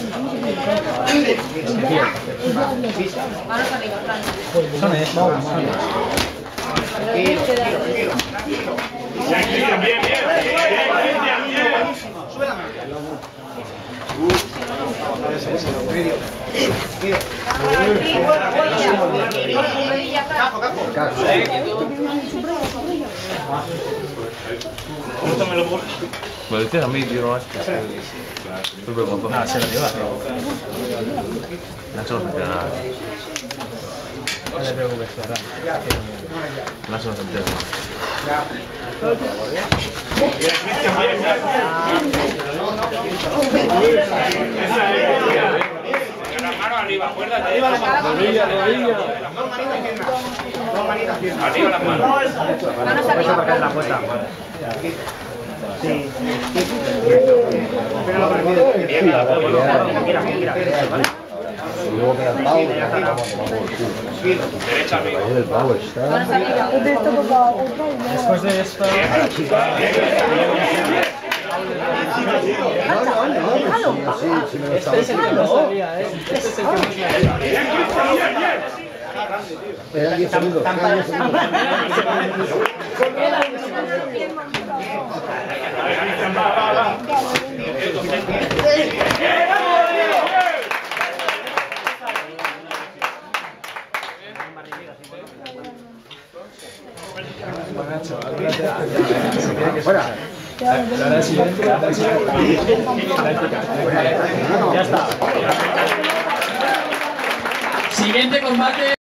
Manos arriba, Fran. Son eso. Bien. Sube la mano. Me dices a mí, yo no hago. Ah, se lo lleva. Nacho no se entera nada. No te preocupes, Ferran. Nacho no se entera nada. La mano arriba, acuérdate. Arriba las manos. Rodilla. Dos manitas piernas. Dos manitas piernas. Arriba las manos. Manos arriba. Marcar la puerta. Sí. Espera la partida. Mira. ¿Vale? Y luego queda el pavo, Derecha arriba. el pavo está. Manos arriba. Después de esto... Sí, me lo estaba Eran 10 segundos. Fuera. Ya está. Siguiente combate.